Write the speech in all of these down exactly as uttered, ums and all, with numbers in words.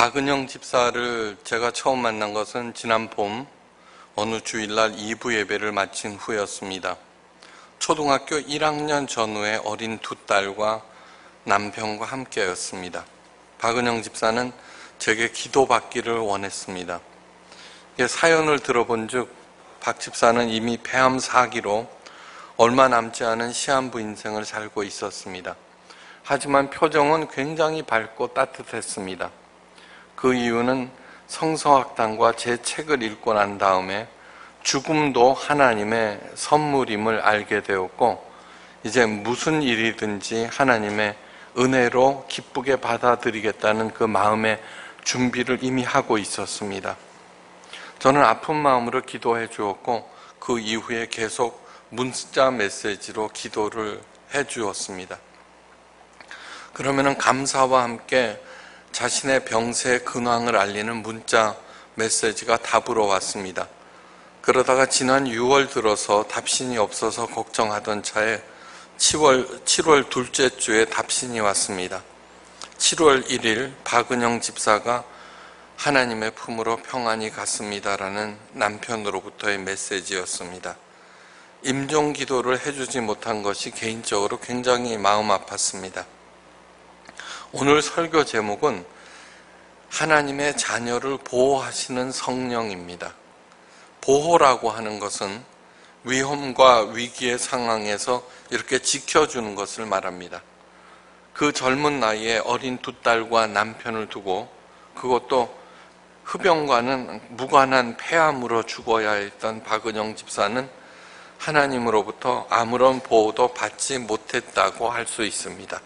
박은영 집사를 제가 처음 만난 것은 지난 봄 어느 주일날 이 부 예배를 마친 후였습니다. 초등학교 일 학년 전후의 어린 두 딸과 남편과 함께였습니다. 박은영 집사는 제게 기도받기를 원했습니다. 사연을 들어본 즉 박 집사는 이미 폐암 사 기로 얼마 남지 않은 시한부 인생을 살고 있었습니다. 하지만 표정은 굉장히 밝고 따뜻했습니다. 그 이유는 성서학당과 제 책을 읽고 난 다음에 죽음도 하나님의 선물임을 알게 되었고, 이제 무슨 일이든지 하나님의 은혜로 기쁘게 받아들이겠다는 그 마음의 준비를 이미 하고 있었습니다. 저는 아픈 마음으로 기도해 주었고, 그 이후에 계속 문자 메시지로 기도를 해 주었습니다. 그러면은 감사와 함께 자신의 병세의 근황을 알리는 문자 메시지가 답으로 왔습니다. 그러다가 지난 유월 들어서 답신이 없어서 걱정하던 차에 칠월, 칠월 둘째 주에 답신이 왔습니다. 칠월 일일 박은영 집사가 하나님의 품으로 평안히 갔습니다라는 남편으로부터의 메시지였습니다. 임종 기도를 해주지 못한 것이 개인적으로 굉장히 마음 아팠습니다. 오늘 설교 제목은 하나님의 자녀를 보호하시는 성령입니다. 보호라고 하는 것은 위험과 위기의 상황에서 이렇게 지켜주는 것을 말합니다. 그 젊은 나이에 어린 두 딸과 남편을 두고, 그것도 흡연과는 무관한 폐암으로 죽어야 했던 박은영 집사는 하나님으로부터 아무런 보호도 받지 못했다고 할 수 있습니다.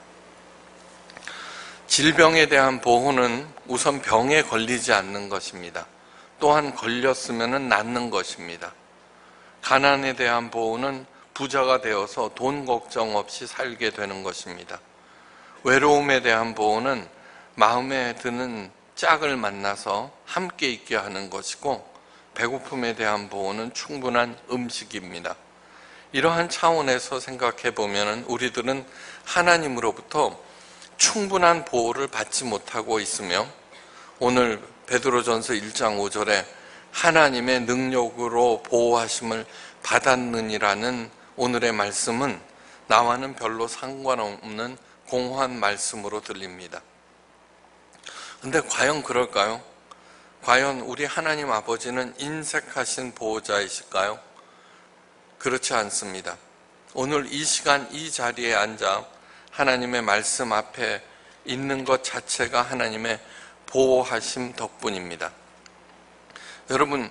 질병에 대한 보호는 우선 병에 걸리지 않는 것입니다. 또한 걸렸으면 낫는 것입니다. 가난에 대한 보호는 부자가 되어서 돈 걱정 없이 살게 되는 것입니다. 외로움에 대한 보호는 마음에 드는 짝을 만나서 함께 있게 하는 것이고, 배고픔에 대한 보호는 충분한 음식입니다. 이러한 차원에서 생각해 보면 우리들은 하나님으로부터 충분한 보호를 받지 못하고 있으며, 오늘 베드로전서 일 장 오 절에 하나님의 능력으로 보호하심을 받았느니라는 오늘의 말씀은 나와는 별로 상관없는 공허한 말씀으로 들립니다. 근데 과연 그럴까요? 과연 우리 하나님 아버지는 인색하신 보호자이실까요? 그렇지 않습니다. 오늘 이 시간 이 자리에 앉아 하나님의 말씀 앞에 있는 것 자체가 하나님의 보호하심 덕분입니다. 여러분,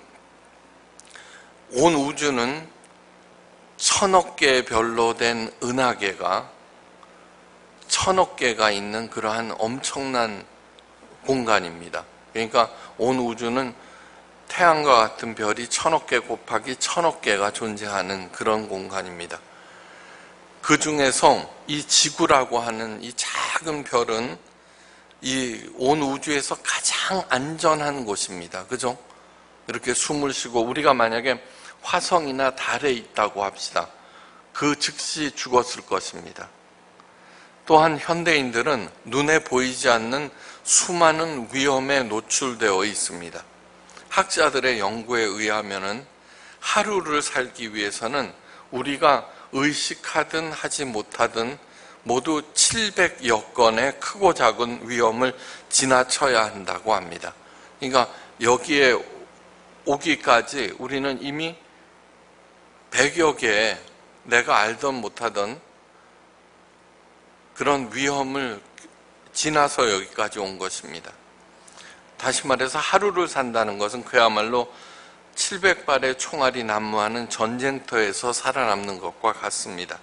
온 우주는 천억 개의 별로 된 은하계가 천억 개가 있는 그러한 엄청난 공간입니다. 그러니까 온 우주는 태양과 같은 별이 천억 개 곱하기 천억 개가 존재하는 그런 공간입니다. 그 중에서 이 지구라고 하는 이 작은 별은 이 온 우주에서 가장 안전한 곳입니다. 그죠? 이렇게 숨을 쉬고, 우리가 만약에 화성이나 달에 있다고 합시다. 그 즉시 죽었을 것입니다. 또한 현대인들은 눈에 보이지 않는 수많은 위험에 노출되어 있습니다. 학자들의 연구에 의하면은 하루를 살기 위해서는 우리가 의식하든 하지 못하든 모두 칠백여 건의 크고 작은 위험을 지나쳐야 한다고 합니다. 그러니까 여기에 오기까지 우리는 이미 백여 개의 내가 알던 못하던 그런 위험을 지나서 여기까지 온 것입니다. 다시 말해서 하루를 산다는 것은 그야말로 칠백 발의 총알이 난무하는 전쟁터에서 살아남는 것과 같습니다.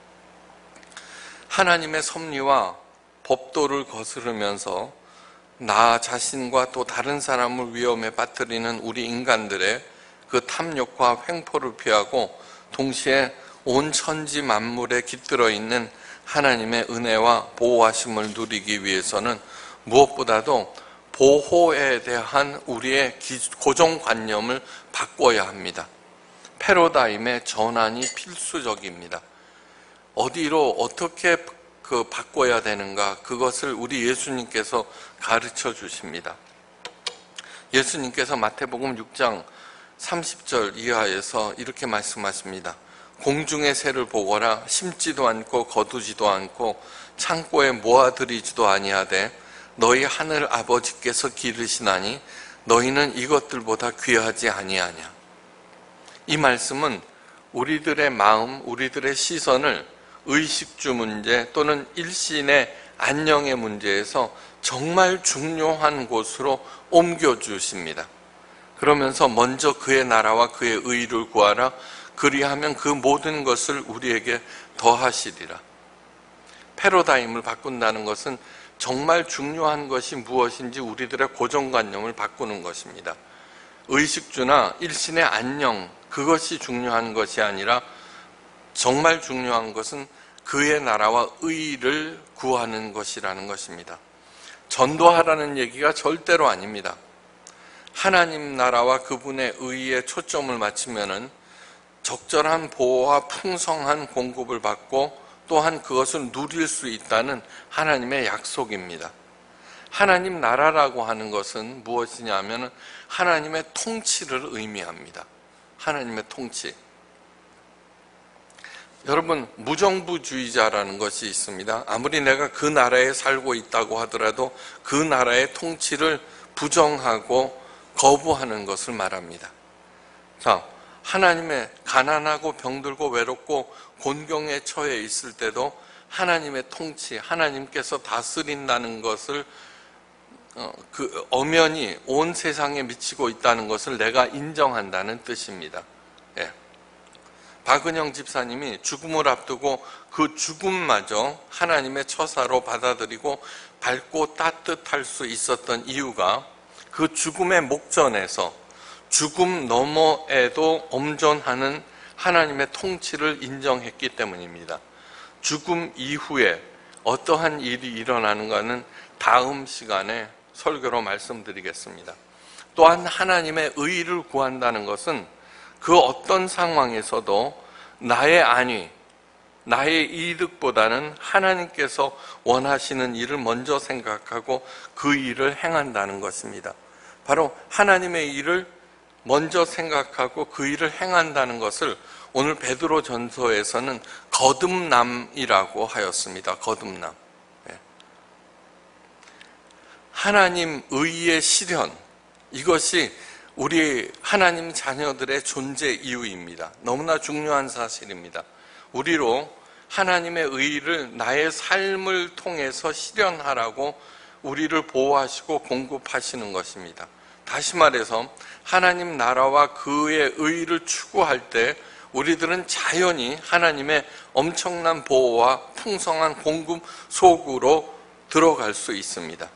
하나님의 섭리와 법도를 거스르면서 나 자신과 또 다른 사람을 위험에 빠뜨리는 우리 인간들의 그 탐욕과 횡포를 피하고, 동시에 온 천지 만물에 깃들어 있는 하나님의 은혜와 보호하심을 누리기 위해서는 무엇보다도 보호에 대한 우리의 고정관념을 바꿔야 합니다. 패러다임의 전환이 필수적입니다. 어디로 어떻게 그 바꿔야 되는가, 그것을 우리 예수님께서 가르쳐 주십니다. 예수님께서 마태복음 육 장 삼십 절 이하에서 이렇게 말씀하십니다. 공중의 새를 보거라. 심지도 않고 거두지도 않고 창고에 모아들이지도 아니하되 너희 하늘 아버지께서 기르시나니 너희는 이것들보다 귀하지 아니하냐. 이 말씀은 우리들의 마음, 우리들의 시선을 의식주 문제 또는 일신의 안녕의 문제에서 정말 중요한 곳으로 옮겨주십니다. 그러면서 먼저 그의 나라와 그의 의를 구하라. 그리하면 그 모든 것을 우리에게 더하시리라. 패러다임을 바꾼다는 것은 정말 중요한 것이 무엇인지 우리들의 고정관념을 바꾸는 것입니다. 의식주나 일신의 안녕, 그것이 중요한 것이 아니라 정말 중요한 것은 그의 나라와 의를 구하는 것이라는 것입니다. 전도하라는 얘기가 절대로 아닙니다. 하나님 나라와 그분의 의에 초점을 맞추면은 적절한 보호와 풍성한 공급을 받고 또한 그것을 누릴 수 있다는 하나님의 약속입니다. 하나님 나라라고 하는 것은 무엇이냐면 하나님의 통치를 의미합니다. 하나님의 통치. 여러분, 무정부주의자라는 것이 있습니다. 아무리 내가 그 나라에 살고 있다고 하더라도 그 나라의 통치를 부정하고 거부하는 것을 말합니다. 자, 하나님의 가난하고 병들고 외롭고 곤경에 처해 있을 때도 하나님의 통치, 하나님께서 다스린다는 것을 어, 그 엄연히 온 세상에 미치고 있다는 것을 내가 인정한다는 뜻입니다. 예. 박은영 집사님이 죽음을 앞두고 그 죽음마저 하나님의 처사로 받아들이고 밝고 따뜻할 수 있었던 이유가 그 죽음의 목전에서 죽음 너머에도 엄존하는 하나님의 통치를 인정했기 때문입니다. 죽음 이후에 어떠한 일이 일어나는가는 다음 시간에 설교로 말씀드리겠습니다. 또한 하나님의 의를 구한다는 것은 그 어떤 상황에서도 나의 안위, 나의 이득보다는 하나님께서 원하시는 일을 먼저 생각하고 그 일을 행한다는 것입니다. 바로 하나님의 일을 먼저 생각하고 그 일을 행한다는 것을 오늘 베드로 전서에서는 거듭남이라고 하였습니다. 거듭남. 하나님 의의 실현, 이것이 우리 하나님 자녀들의 존재 이유입니다. 너무나 중요한 사실입니다. 우리로 하나님의 의를 나의 삶을 통해서 실현하라고 우리를 보호하시고 공급하시는 것입니다. 다시 말해서 하나님 나라와 그의 의를 추구할 때 우리들은 자연히 하나님의 엄청난 보호와 풍성한 공급 속으로 들어갈 수 있습니다.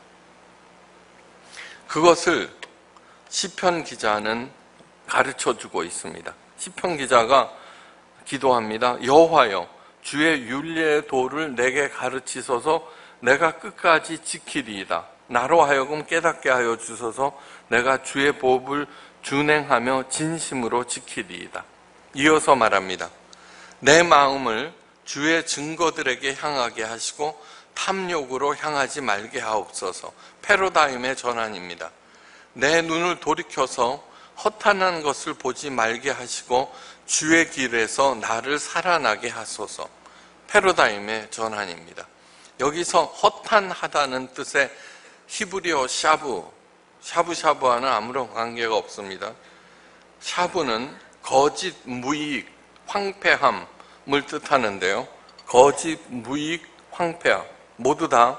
그것을 시편 기자는 가르쳐주고 있습니다. 시편 기자가 기도합니다. 여호와여, 주의 윤리의 도를 내게 가르치소서. 내가 끝까지 지키리이다. 나로 하여금 깨닫게 하여 주소서. 내가 주의 법을 준행하며 진심으로 지키리이다. 이어서 말합니다. 내 마음을 주의 증거들에게 향하게 하시고 탐욕으로 향하지 말게 하옵소서. 패러다임의 전환입니다. 내 눈을 돌이켜서 허탄한 것을 보지 말게 하시고 주의 길에서 나를 살아나게 하소서. 패러다임의 전환입니다. 여기서 허탄하다는 뜻의 히브리어 샤브, 샤브샤브와는 아무런 관계가 없습니다. 샤브는 거짓, 무익, 황폐함을 뜻하는데요. 거짓, 무익, 황폐함 모두 다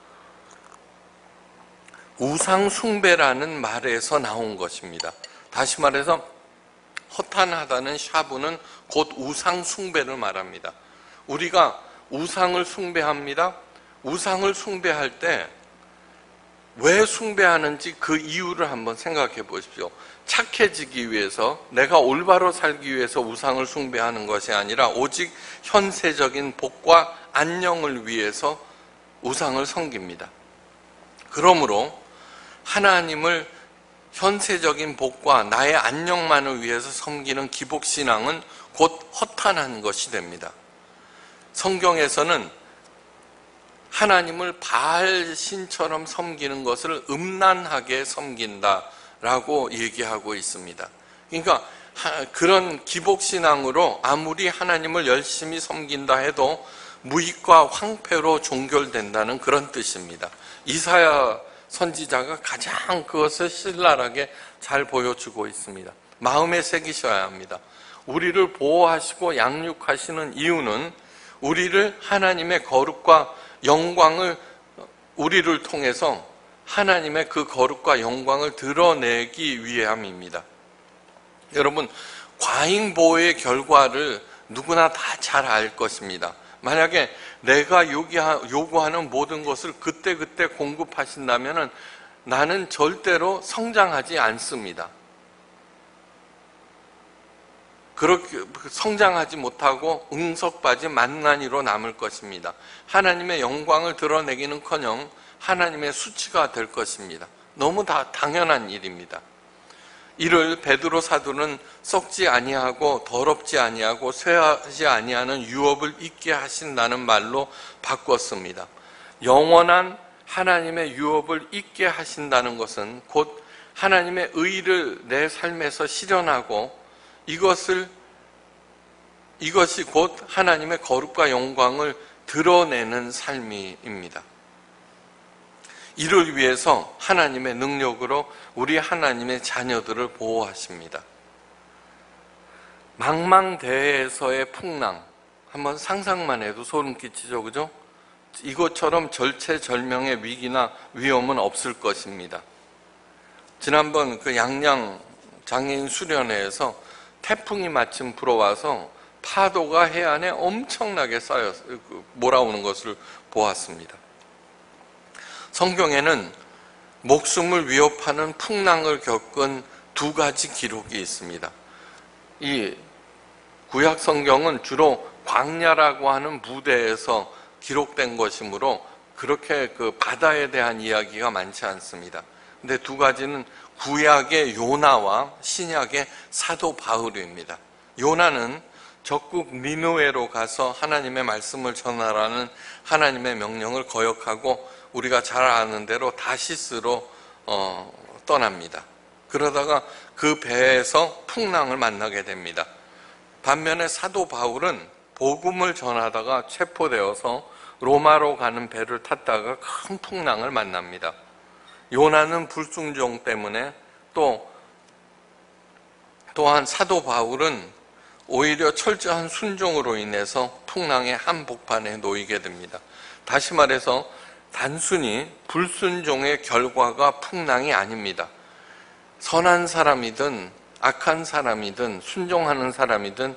우상 숭배라는 말에서 나온 것입니다. 다시 말해서 허탄하다는 샤브는 곧 우상 숭배를 말합니다. 우리가 우상을 숭배합니다. 우상을 숭배할 때 왜 숭배하는지 그 이유를 한번 생각해 보십시오. 착해지기 위해서, 내가 올바로 살기 위해서 우상을 숭배하는 것이 아니라 오직 현세적인 복과 안녕을 위해서 우상을 섬깁니다. 그러므로 하나님을 현세적인 복과 나의 안녕만을 위해서 섬기는 기복신앙은 곧 허탄한 것이 됩니다. 성경에서는 하나님을 바알 신처럼 섬기는 것을 음란하게 섬긴다 라고 얘기하고 있습니다. 그러니까 그런 기복신앙으로 아무리 하나님을 열심히 섬긴다 해도 무익과 황폐로 종결된다는 그런 뜻입니다. 이사야 선지자가 가장 그것을 신랄하게 잘 보여주고 있습니다. 마음에 새기셔야 합니다. 우리를 보호하시고 양육하시는 이유는 우리를 하나님의 거룩과 영광을 우리를 통해서 하나님의 그 거룩과 영광을 드러내기 위함입니다. 여러분, 과잉보호의 결과를 누구나 다 잘 알 것입니다. 만약에 내가 요구하는 모든 것을 그때그때 공급하신다면 나는 절대로 성장하지 않습니다. 그렇게 성장하지 못하고 응석받이 만난이로 남을 것입니다. 하나님의 영광을 드러내기는커녕 하나님의 수치가 될 것입니다. 너무 다 당연한 일입니다. 이를 베드로 사도는 썩지 아니하고 더럽지 아니하고 쇠하지 아니하는 유업을 잊게 하신다는 말로 바꿨습니다. 영원한 하나님의 유업을 잊게 하신다는 것은 곧 하나님의 의를 내 삶에서 실현하고 이것을 이것이 곧 하나님의 거룩과 영광을 드러내는 삶입니다. 이를 위해서 하나님의 능력으로 우리 하나님의 자녀들을 보호하십니다. 망망대해에서의 풍랑, 한번 상상만 해도 소름 끼치죠, 그죠? 이것처럼 절체절명의 위기나 위험은 없을 것입니다. 지난번 그 양양 장애인 수련회에서 태풍이 마침 불어와서 파도가 해안에 엄청나게 쌓여 몰아오는 것을 보았습니다. 성경에는 목숨을 위협하는 풍랑을 겪은 두 가지 기록이 있습니다. 이 구약 성경은 주로 광야라고 하는 무대에서 기록된 것이므로 그렇게 그 바다에 대한 이야기가 많지 않습니다. 근데 두 가지는 구약의 요나와 신약의 사도 바울입니다. 요나는 적국 니느웨로 가서 하나님의 말씀을 전하라는 하나님의 명령을 거역하고 우리가 잘 아는 대로 다시스로 어, 떠납니다. 그러다가 그 배에서 풍랑을 만나게 됩니다. 반면에 사도 바울은 복음을 전하다가 체포되어서 로마로 가는 배를 탔다가 큰 풍랑을 만납니다. 요나는 불순종 때문에 또 또한 사도 바울은 오히려 철저한 순종으로 인해서 풍랑의 한복판에 놓이게 됩니다. 다시 말해서 단순히 불순종의 결과가 풍랑이 아닙니다. 선한 사람이든 악한 사람이든 순종하는 사람이든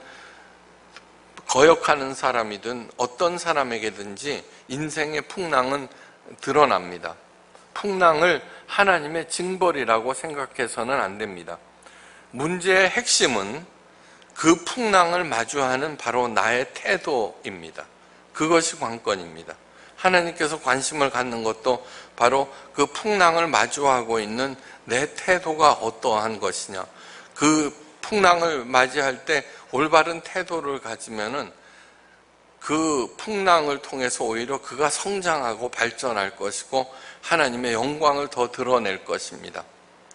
거역하는 사람이든 어떤 사람에게든지 인생의 풍랑은 드러납니다. 풍랑을 하나님의 징벌이라고 생각해서는 안 됩니다. 문제의 핵심은 그 풍랑을 마주하는 바로 나의 태도입니다. 그것이 관건입니다. 하나님께서 관심을 갖는 것도 바로 그 풍랑을 마주하고 있는 내 태도가 어떠한 것이냐. 그 풍랑을 맞이할 때 올바른 태도를 가지면은 그 풍랑을 통해서 오히려 그가 성장하고 발전할 것이고 하나님의 영광을 더 드러낼 것입니다.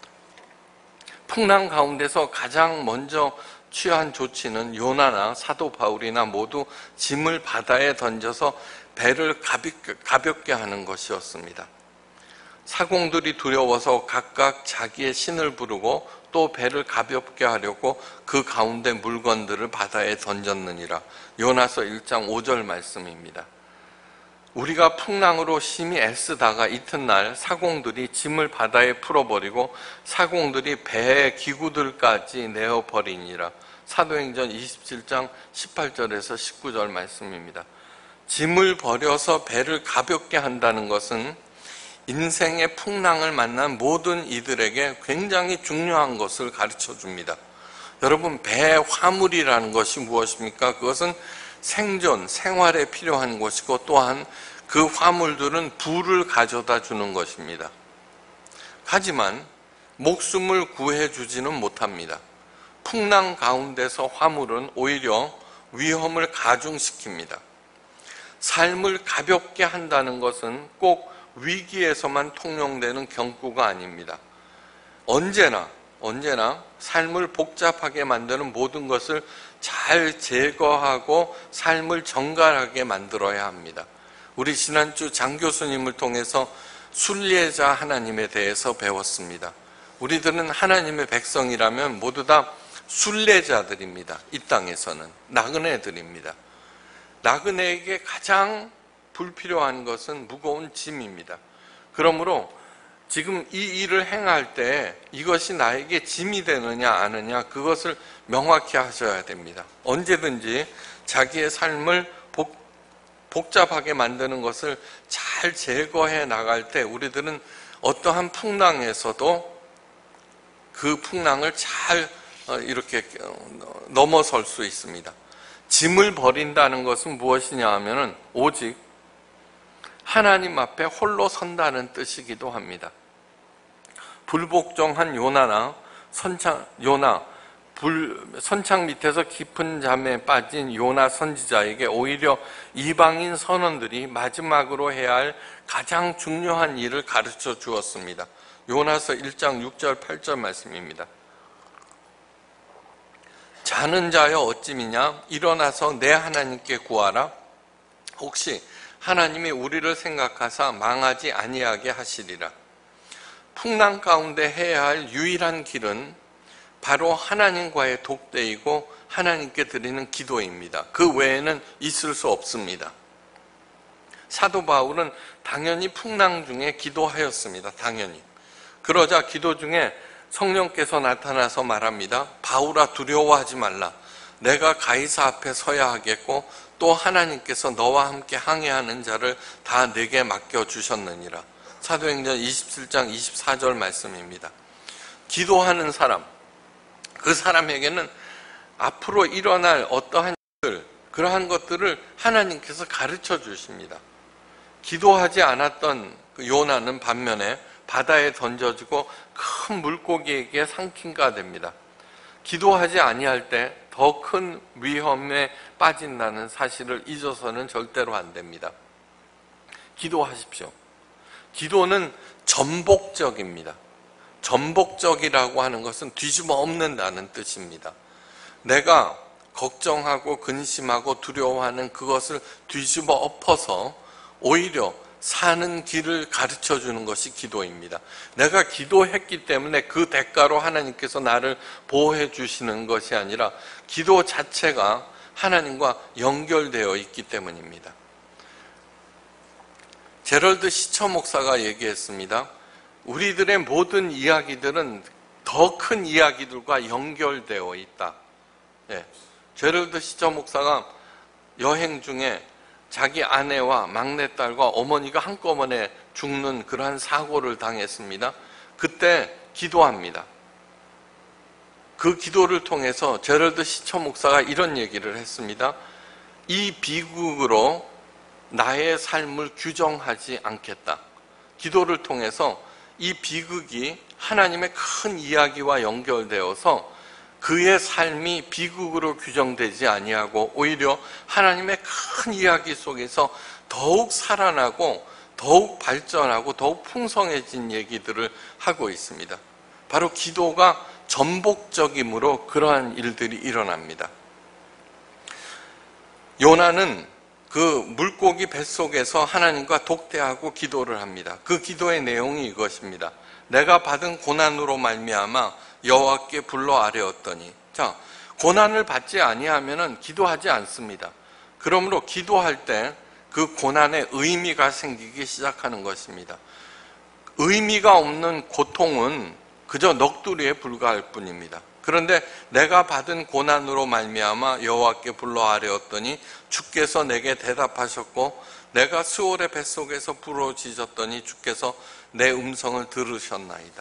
풍랑 가운데서 가장 먼저 취한 조치는 요나나 사도 바울이나 모두 짐을 바다에 던져서 배를 가볍게 하는 것이었습니다. 사공들이 두려워서 각각 자기의 신을 부르고 또 배를 가볍게 하려고 그 가운데 물건들을 바다에 던졌느니라. 요나서 일 장 오 절 말씀입니다. 우리가 풍랑으로 심히 애쓰다가 이튿날 사공들이 짐을 바다에 풀어버리고 사공들이 배의 기구들까지 내어버리니라. 사도행전 이십칠 장 십팔 절에서 십구 절 말씀입니다. 짐을 버려서 배를 가볍게 한다는 것은 인생의 풍랑을 만난 모든 이들에게 굉장히 중요한 것을 가르쳐 줍니다. 여러분, 배의 화물이라는 것이 무엇입니까? 그것은 생존, 생활에 필요한 것이고 또한 그 화물들은 부를 가져다 주는 것입니다. 하지만 목숨을 구해주지는 못합니다. 풍랑 가운데서 화물은 오히려 위험을 가중시킵니다. 삶을 가볍게 한다는 것은 꼭 위기에서만 통용되는 경구가 아닙니다. 언제나 언제나 삶을 복잡하게 만드는 모든 것을 잘 제거하고 삶을 정갈하게 만들어야 합니다. 우리 지난주 장 교수님을 통해서 순례자 하나님에 대해서 배웠습니다. 우리들은 하나님의 백성이라면 모두 다 순례자들입니다. 이 땅에서는 나그네들입니다. 나그네에게 가장 불필요한 것은 무거운 짐입니다. 그러므로 지금 이 일을 행할 때 이것이 나에게 짐이 되느냐 아느냐 그것을 명확히 하셔야 됩니다. 언제든지 자기의 삶을 복, 복잡하게 만드는 것을 잘 제거해 나갈 때 우리들은 어떠한 풍랑에서도 그 풍랑을 잘 이렇게 넘어설 수 있습니다. 짐을 버린다는 것은 무엇이냐 하면은 오직 하나님 앞에 홀로 선다는 뜻이기도 합니다. 불복종한 요나나 선창 요나 불, 선창 밑에서 깊은 잠에 빠진 요나 선지자에게 오히려 이방인 선원들이 마지막으로 해야 할 가장 중요한 일을 가르쳐 주었습니다. 요나서 일 장 육 절 팔 절 말씀입니다. 자는 자여 어찌미냐 일어나서 내 하나님께 구하라. 혹시 하나님이 우리를 생각하사 망하지 아니하게 하시리라. 풍랑 가운데 해야 할 유일한 길은 바로 하나님과의 독대이고 하나님께 드리는 기도입니다. 그 외에는 있을 수 없습니다. 사도 바울은 당연히 풍랑 중에 기도하였습니다. 당연히. 그러자 기도 중에 성령께서 나타나서 말합니다. 바울아 두려워하지 말라. 내가 가이사 앞에 서야 하겠고 또 하나님께서 너와 함께 항해하는 자를 다 내게 맡겨주셨느니라. 사도행전 이십칠 장 이십사 절 말씀입니다. 기도하는 사람, 그 사람에게는 앞으로 일어날 어떠한 일들, 그러한 것들을 하나님께서 가르쳐 주십니다. 기도하지 않았던 그 요나는 반면에 바다에 던져지고 큰 물고기에게 삼킨가 됩니다. 기도하지 아니할 때 더 큰 위험에 빠진다는 사실을 잊어서는 절대로 안 됩니다. 기도하십시오. 기도는 전복적입니다. 전복적이라고 하는 것은 뒤집어 엎는다는 뜻입니다. 내가 걱정하고 근심하고 두려워하는 그것을 뒤집어 엎어서 오히려 사는 길을 가르쳐 주는 것이 기도입니다. 내가 기도했기 때문에 그 대가로 하나님께서 나를 보호해 주시는 것이 아니라 기도 자체가 하나님과 연결되어 있기 때문입니다. 제럴드 시처 목사가 얘기했습니다. 우리들의 모든 이야기들은 더 큰 이야기들과 연결되어 있다. 예. 제럴드 시처 목사가 여행 중에 자기 아내와 막내딸과 어머니가 한꺼번에 죽는 그러한 사고를 당했습니다. 그때 기도합니다. 그 기도를 통해서 제럴드 시처 목사가 이런 얘기를 했습니다. 이 비극으로 나의 삶을 규정하지 않겠다. 기도를 통해서 이 비극이 하나님의 큰 이야기와 연결되어서 그의 삶이 비극으로 규정되지 아니하고 오히려 하나님의 큰 이야기 속에서 더욱 살아나고 더욱 발전하고 더욱 풍성해진 얘기들을 하고 있습니다. 바로 기도가 전복적이므로 그러한 일들이 일어납니다. 요나는 그 물고기 뱃속에서 하나님과 독대하고 기도를 합니다. 그 기도의 내용이 이것입니다. 내가 받은 고난으로 말미암아 여호와께 불러 아뢰었더니, 자, 고난을 받지 아니하면은 기도하지 않습니다. 그러므로 기도할 때 그 고난에 의미가 생기기 시작하는 것입니다. 의미가 없는 고통은 그저 넋두리에 불과할 뿐입니다. 그런데 내가 받은 고난으로 말미암아 여호와께 불러 아뢰었더니 주께서 내게 대답하셨고 내가 스올의 뱃속에서 부러지셨더니 주께서 내 음성을 들으셨나이다.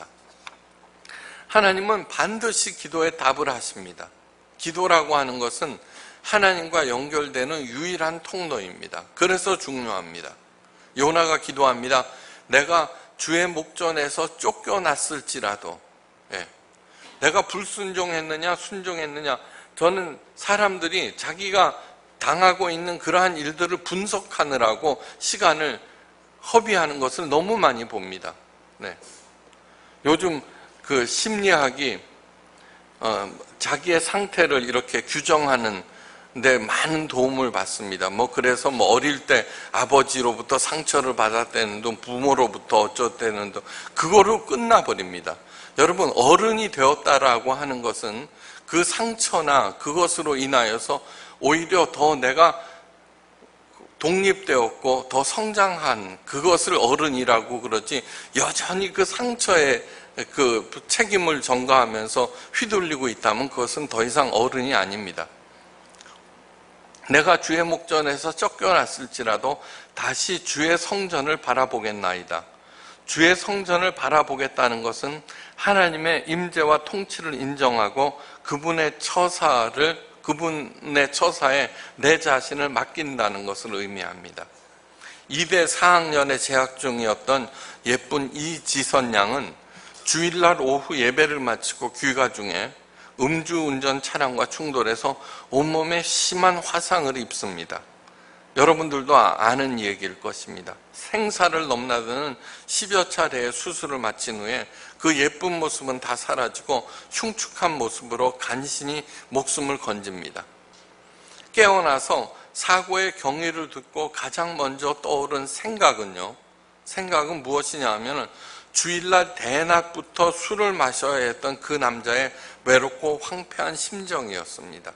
하나님은 반드시 기도에 답을 하십니다. 기도라고 하는 것은 하나님과 연결되는 유일한 통로입니다. 그래서 중요합니다. 요나가 기도합니다. 내가 주의 목전에서 쫓겨났을지라도, 예. 내가 불순종했느냐 순종했느냐, 저는 사람들이 자기가 당하고 있는 그러한 일들을 분석하느라고 시간을 허비하는 것을 너무 많이 봅니다. 네. 요즘 그 심리학이 어, 자기의 상태를 이렇게 규정하는 데 많은 도움을 받습니다. 뭐 그래서 뭐 어릴 때 아버지로부터 상처를 받았다는 둥, 부모로부터 어쩌다는 둥, 그거로 끝나버립니다. 여러분, 어른이 되었다라고 하는 것은 그 상처나 그것으로 인하여서 오히려 더 내가 독립되었고 더 성장한 그것을 어른이라고 그러지, 여전히 그 상처에 그 책임을 전가하면서 휘둘리고 있다면 그것은 더 이상 어른이 아닙니다. 내가 주의 목전에서 쫓겨났을지라도 다시 주의 성전을 바라보겠나이다. 주의 성전을 바라보겠다는 것은 하나님의 임재와 통치를 인정하고 그분의 처사를, 그분의 처사에 내 자신을 맡긴다는 것을 의미합니다. 이대 사 학년에 재학 중이었던 예쁜 이지선 양은 주일날 오후 예배를 마치고 귀가 중에 음주운전 차량과 충돌해서 온몸에 심한 화상을 입습니다. 여러분들도 아는 얘기일 것입니다. 생사를 넘나드는 십여 차례의 수술을 마친 후에 그 예쁜 모습은 다 사라지고 흉측한 모습으로 간신히 목숨을 건집니다. 깨어나서 사고의 경위를 듣고 가장 먼저 떠오른 생각은요, 생각은 무엇이냐 하면 주일날 대낮부터 술을 마셔야 했던 그 남자의 외롭고 황폐한 심정이었습니다.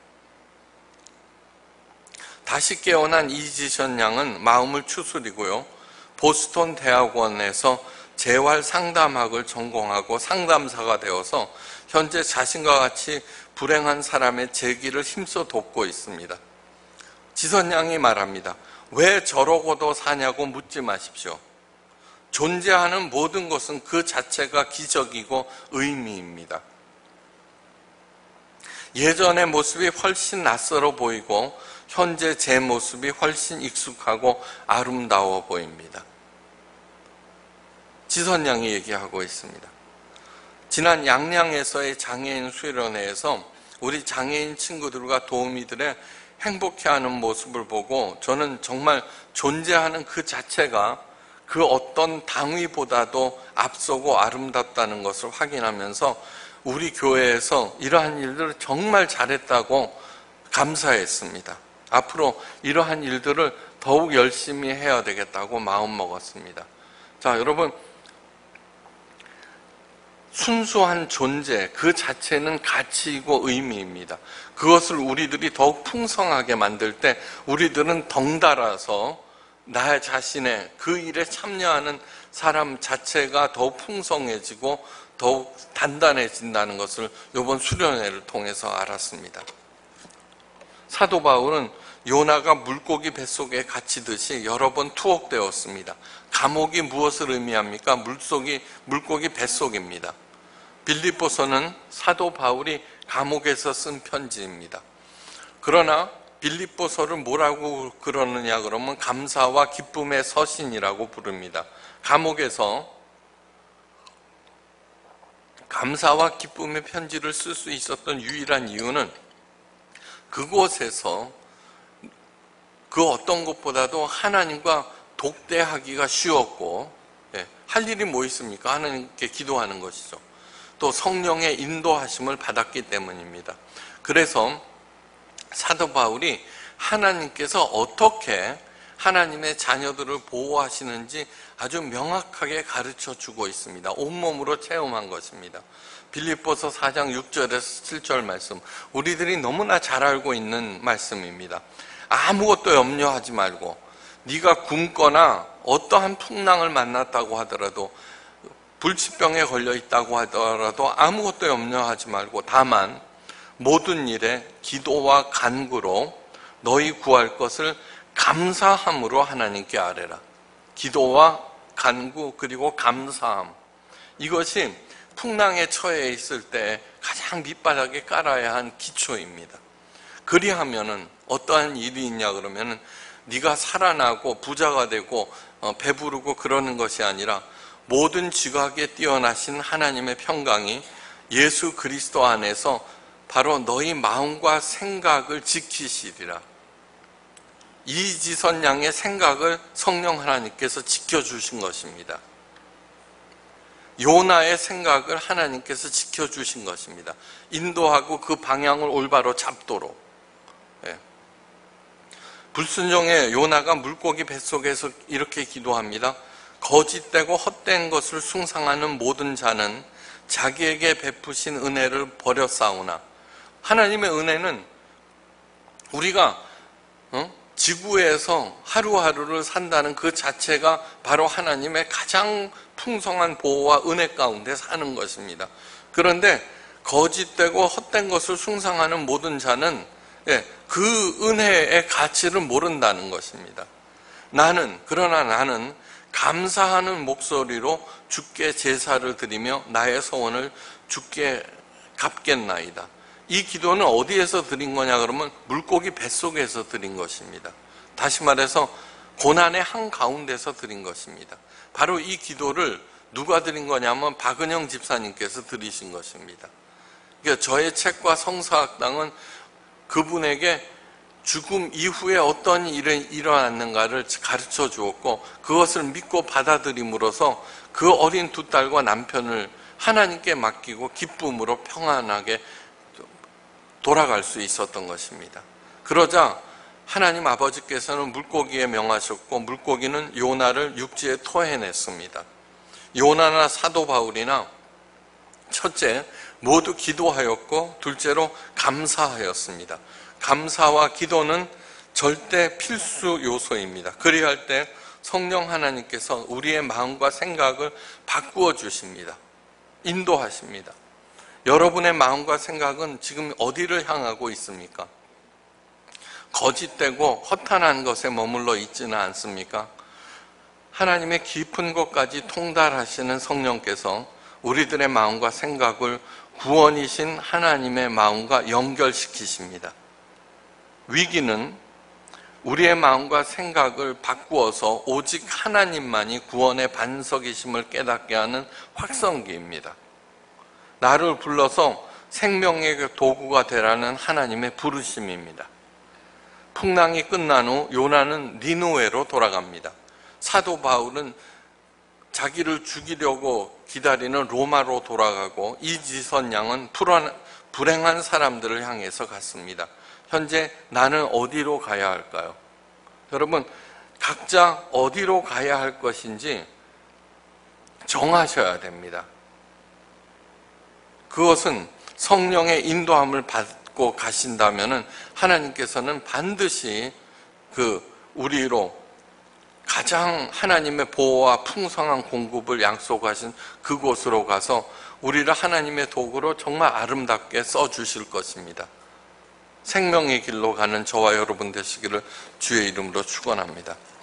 다시 깨어난 이지선 양은 마음을 추스리고요, 보스턴 대학원에서 재활 상담학을 전공하고 상담사가 되어서 현재 자신과 같이 불행한 사람의 재기를 힘써 돕고 있습니다. 지선 양이 말합니다. 왜 저러고도 사냐고 묻지 마십시오. 존재하는 모든 것은 그 자체가 기적이고 의미입니다. 예전의 모습이 훨씬 낯설어 보이고 현재 제 모습이 훨씬 익숙하고 아름다워 보입니다. 지선 양이 얘기하고 있습니다. 지난 양양에서의 장애인 수련회에서 우리 장애인 친구들과 도우미들의 행복해하는 모습을 보고 저는 정말 존재하는 그 자체가 그 어떤 당위보다도 앞서고 아름답다는 것을 확인하면서 우리 교회에서 이러한 일들을 정말 잘했다고 감사했습니다. 앞으로 이러한 일들을 더욱 열심히 해야 되겠다고 마음먹었습니다. 자, 여러분, 순수한 존재 그 자체는 가치이고 의미입니다. 그것을 우리들이 더욱 풍성하게 만들 때 우리들은 덩달아서 나 자신의 그 일에 참여하는 사람 자체가 더욱 풍성해지고 더욱 단단해진다는 것을 이번 수련회를 통해서 알았습니다. 사도 바울은 요나가 물고기 뱃속에 갇히듯이 여러 번 투옥되었습니다. 감옥이 무엇을 의미합니까? 물속이, 물고기 뱃속입니다. 빌립보서는 사도 바울이 감옥에서 쓴 편지입니다. 그러나 빌립보서를 뭐라고 그러느냐 그러면 감사와 기쁨의 서신이라고 부릅니다. 감옥에서 감사와 기쁨의 편지를 쓸 수 있었던 유일한 이유는 그곳에서 그 어떤 것보다도 하나님과 독대하기가 쉬웠고, 예, 할 일이 뭐 있습니까? 하나님께 기도하는 것이죠. 또 성령의 인도하심을 받았기 때문입니다. 그래서 사도 바울이 하나님께서 어떻게 하나님의 자녀들을 보호하시는지 아주 명확하게 가르쳐 주고 있습니다. 온몸으로 체험한 것입니다. 빌립보서 사 장 육 절에서 칠 절 말씀, 우리들이 너무나 잘 알고 있는 말씀입니다. 아무것도 염려하지 말고 네가 굶거나 어떠한 풍랑을 만났다고 하더라도 불치병에 걸려 있다고 하더라도 아무것도 염려하지 말고 다만 모든 일에 기도와 간구로 너희 구할 것을 감사함으로 하나님께 아뢰라. 기도와 간구 그리고 감사함, 이것이 풍랑에 처해 있을 때 가장 밑바닥에 깔아야 한 기초입니다. 그리하면은 어떠한 일이 있냐 그러면은 네가 살아나고 부자가 되고 어, 배부르고 그러는 것이 아니라 모든 지각에 뛰어나신 하나님의 평강이 예수 그리스도 안에서 바로 너희 마음과 생각을 지키시리라. 이지선 양의 생각을 성령 하나님께서 지켜주신 것입니다. 요나의 생각을 하나님께서 지켜주신 것입니다. 인도하고 그 방향을 올바로 잡도록. 예. 불순종의 요나가 물고기 뱃속에서 이렇게 기도합니다. 거짓되고 헛된 것을 숭상하는 모든 자는 자기에게 베푸신 은혜를 버렸사오나. 하나님의 은혜는 우리가 어? 지구에서 하루하루를 산다는 그 자체가 바로 하나님의 가장 풍성한 보호와 은혜 가운데 사는 것입니다. 그런데 거짓되고 헛된 것을 숭상하는 모든 자는 예, 그 은혜의 가치를 모른다는 것입니다. 나는 그러나 나는 감사하는 목소리로 주께 제사를 드리며 나의 소원을 주께 갚겠나이다. 이 기도는 어디에서 드린 거냐 그러면 물고기 뱃속에서 드린 것입니다. 다시 말해서 고난의 한가운데서 드린 것입니다. 바로 이 기도를 누가 드린 거냐면 박은영 집사님께서 드리신 것입니다. 그러니까 저의 책과 성서학당은 그분에게 죽음 이후에 어떤 일이 일어났는가를 가르쳐 주었고 그것을 믿고 받아들임으로써 그 어린 두 딸과 남편을 하나님께 맡기고 기쁨으로 평안하게 돌아갈 수 있었던 것입니다. 그러자 하나님 아버지께서는 물고기에 명하셨고 물고기는 요나를 육지에 토해냈습니다. 요나나 사도 바울이나 첫째 모두 기도하였고 둘째로 감사하였습니다. 감사와 기도는 절대 필수 요소입니다. 그리할 때 성령 하나님께서 우리의 마음과 생각을 바꾸어 주십니다. 인도하십니다. 여러분의 마음과 생각은 지금 어디를 향하고 있습니까? 거짓되고 허탄한 것에 머물러 있지는 않습니까? 하나님의 깊은 곳까지 통달하시는 성령께서 우리들의 마음과 생각을 구원이신 하나님의 마음과 연결시키십니다. 위기는 우리의 마음과 생각을 바꾸어서 오직 하나님만이 구원의 반석이심을 깨닫게 하는 확성기입니다. 나를 불러서 생명의 도구가 되라는 하나님의 부르심입니다. 풍랑이 끝난 후 요나는 니느웨로 돌아갑니다. 사도 바울은 자기를 죽이려고 기다리는 로마로 돌아가고 이지선 양은 불행한 사람들을 향해서 갔습니다. 현재 나는 어디로 가야 할까요? 여러분, 각자 어디로 가야 할 것인지 정하셔야 됩니다. 그것은 성령의 인도함을 받고 가신다면은 하나님께서는 반드시 그 우리로 가장 하나님의 보호와 풍성한 공급을 약속하신 그곳으로 가서 우리를 하나님의 도구로 정말 아름답게 써주실 것입니다. 생명의 길로 가는 저와 여러분 되시기를 주의 이름으로 축원합니다.